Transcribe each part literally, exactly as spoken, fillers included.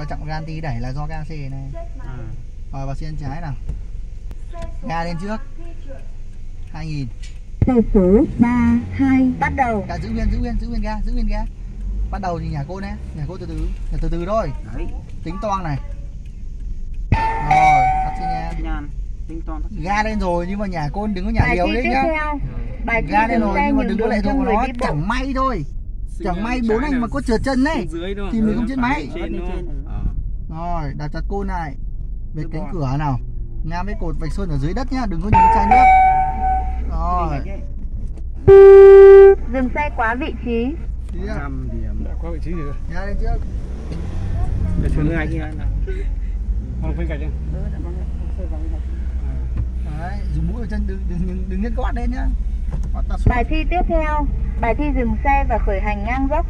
chậm gan tí đẩy là do ga xe này. À. Rồi vào xiên trái nào. Ga lên trước. hai nghìn. Xe số ba hai bắt đầu. Ga giữ nguyên, giữ nguyên, giữ nguyên ga, giữ nguyên ga. Bắt đầu thì nhả cô nè, nhả cô từ từ, nhả từ từ thôi. Đấy. Tính toang này. Rồi, tắt xi nhan. Nhan. Tính toang. Ga lên rồi nhưng mà nhả côn đừng có nhả liều đấy nhá. Bài Ga lên rồi nhưng mà đừng có lệ thuộc vào nó, đi chẳng may thôi. Chẳng may bốn anh mà có trượt chân đấy thì mình không chết máy. Rồi, đặt chặt côn này. Về cánh cửa nào. Ngang với cột vạch sơn ở dưới đất nhá, đừng có nhìn chai nước. Rồi. Dừng xe quá vị trí. năm điểm. Đã qua vị trí rồi. Ga lên trước. Để xuống nữa anh kia. Không phanh gạch nhá. Đấy, dùng mũi ở chân đừng đừng đừng, đừng nhấc gót lên nhá. Gót ta xuống. Bài thi tiếp theo, bài thi dừng xe và khởi hành ngang dốc.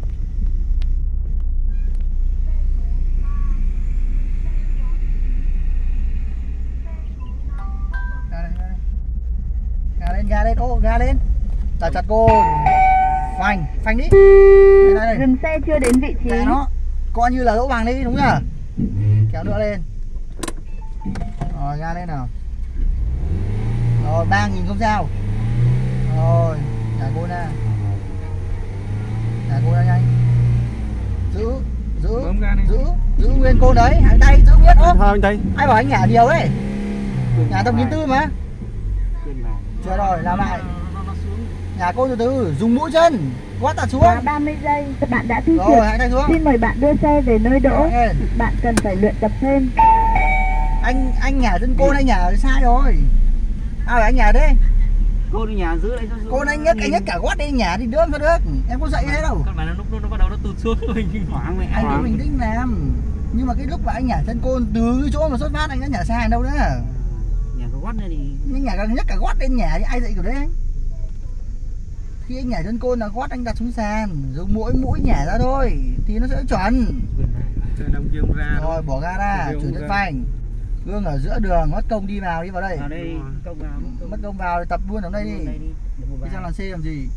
Ga lên, ga lên, ga lên, ô ga lên. Đặt chặt côn. Phanh, phanh đi. Đây, đây, đây. Dừng xe chưa đến vị trí. Để nó coi như là lỗ vàng đi đúng chưa? Kéo nữa lên. Rồi ga lên nào. Rồi ba nghìn không sao. Rồi, nhả cô ra. Nhả cô ra nhanh. Giữ, giữ, giữ, giữ nguyên cô đấy, hai tay giữ nguyên ốp. Hai tay. Ai bảo anh nhả nhiều đấy. Nhả tầm nghìn tư mà. Chưa rồi, làm lại. Nhả cô từ từ, dùng mũi chân. Quát ta xuống. Quá ba mươi giây, bạn đã thi rồi, trượt. hai tay xuống. Xin mời bạn đưa xe về nơi đỗ. Bạn cần phải luyện tập thêm. Anh anh nhả chân cô này nhả sai rồi. Ai bảo anh nhả đấy? Cô đi nhà giữ lại cho. Cô anh nhấc anh nhấc cả gót đi nhả thì đỡ cho được. Em có dạy thế đâu. Con mà nó lúc nó bắt đầu nó tụt xuống mình hoảng mày. Anh cứ bình tĩnh làm. Nhưng mà cái lúc mà anh nhả chân côn từ cái chỗ mà xuất phát anh đã nhả sai đâu nữa. Nhà có gót này thì Nhưng nhả nhấc cả gót lên nhả thì ai dạy kiểu đấy anh? Khi anh nhả chân côn là gót anh đặt xuống sàn, dùng mỗi mũi nhả ra thôi thì nó sẽ chuẩn. Rồi bỏ ga ra, chuyển đến phanh. Gương ở giữa đường, mất công đi vào đi vào đây. vào đây công vào. Mất công vào thì tập luôn ở đây đi. Đi sang làn C làm gì?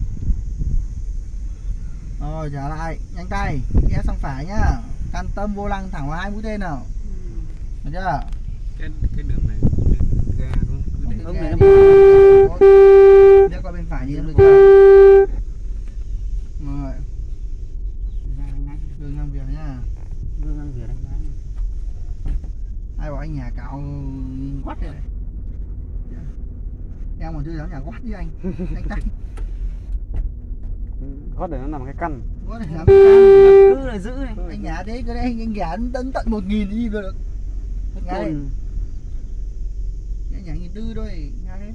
Rồi trả lại, nhanh tay, ghé sang phải nhá. Can tâm vô lăng thẳng vào hai mũi tên nào. Được chưa? Cái cái đường này ga đúng không? Không này nó đi qua bên phải đi được chưa? Rồi. Gương ngang việc nhá. Gương ngang việc đánh lái. Ai bảo anh nhà cạo quát đây này. Em còn chưa dám nhà quát với anh. Nhanh tay. Gót để nó nằm cái căn. Quát để làm cái căn. Cứ là giữ này. Anh nhà thế cái đấy anh anh nhà tận tận một nghìn đi được. Nhà đây. Nhà nghìn tư thôi, nhà đấy.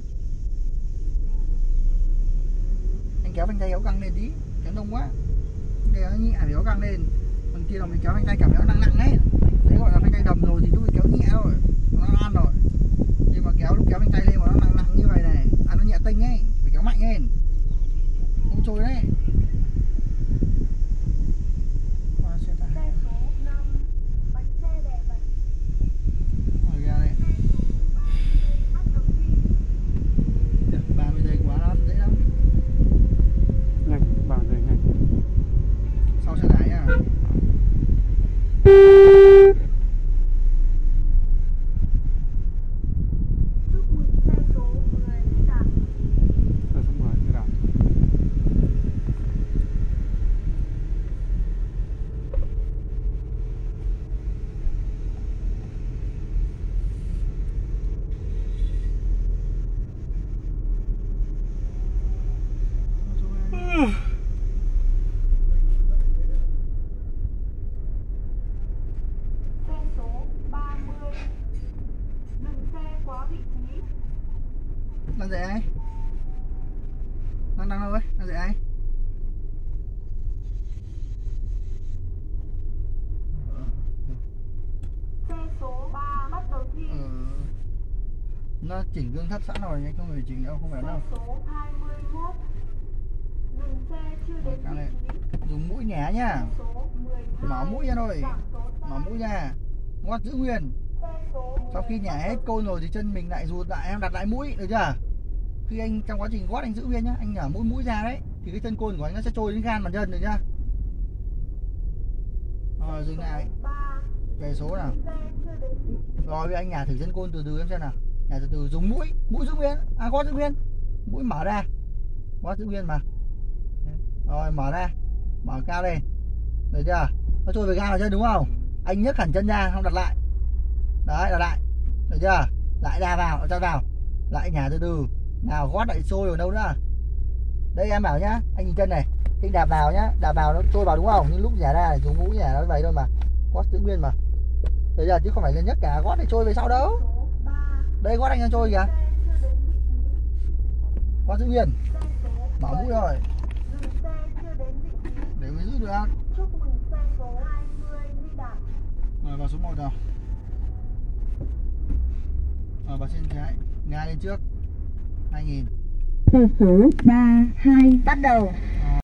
Anh kéo phanh tay kéo căng lên tí, kéo đông quá. Đây nó nhẹ kéo căng lên. Còn kia là mình kéo phanh tay cảm thấy nó nặng nặng ấy. Đấy gọi là phanh tay đầm rồi thì lúc mình kéo nhẹ thôi, nó ăn rồi. Nhưng mà kéo lúc kéo phanh tay lên mà nó nặng nặng như vậy này, à nó nhẹ tinh ấy, phải kéo mạnh lên. Không trôi đấy. Qua xe tải. Rồi ra đây. ba mươi giây quá lắm, dễ lắm. Nhanh, ba mươi giây nhanh. Sau xe tải nhá. Đang dậy ai? Đang đang đâu ấy? Đang dậy ai? Xe số ba bắt đầu thi. Ừ. Nó chỉnh gương thấp sẵn rồi, anh không phải chỉnh đâu, không phải đâu. Số hai mươi mốt. Dừng xe chưa đến vị trí. Dùng mũi nhả nhá. Mở mũi ra thôi. Mở mũi ra. Ngoắt giữ nguyên. Sau khi nhả hết côn rồi thì chân mình lại rụt lại, em đặt lại mũi, được chưa? Khi anh trong quá trình gót anh giữ nguyên nhá, anh nhả mũi mũi ra đấy thì cái chân côn của anh nó sẽ trôi đến gan bàn chân, được chưa? Rồi dừng lại. ba. Về số nào. Xe chưa đến vị trí. Rồi với anh nhà thử dân côn từ từ em xem nào. Nhà từ từ dùng mũi, mũi giữ nguyên, à gót giữ nguyên, mũi mở ra, gót giữ nguyên mà. Rồi mở ra, mở cao lên, được chưa? Nó trôi về ga là chân đúng không? Anh nhấc hẳn chân ra, không đặt lại. Đấy, đặt lại, được chưa? Lại ra vào, cho vào, lại nhà từ từ. Nào gót lại trôi ở đâu nữa? Đây em bảo nhá, anh nhìn chân này, anh đạp vào nhá, đạp vào nó trôi vào đúng không? Nhưng lúc nhả ra thì dùng mũi nhả nó vậy thôi mà, gót giữ nguyên mà. Đấy giờ chứ không phải là nhấc cả gót để trôi về sau đâu. Số ba. Đây gót anh đang trôi kìa. Xe chưa đến vị trí. Gót giữ nguyên, Xe số mở mũi bảy. rồi, Dừng xe chưa đến vị trí. để mới giữ được. Chúc mừng xe số hai mươi đi đạt. Rồi vào số một nào. Rồi vào trên trái, ga lên trước. hai nghìn. Thời số ba hai bắt đầu.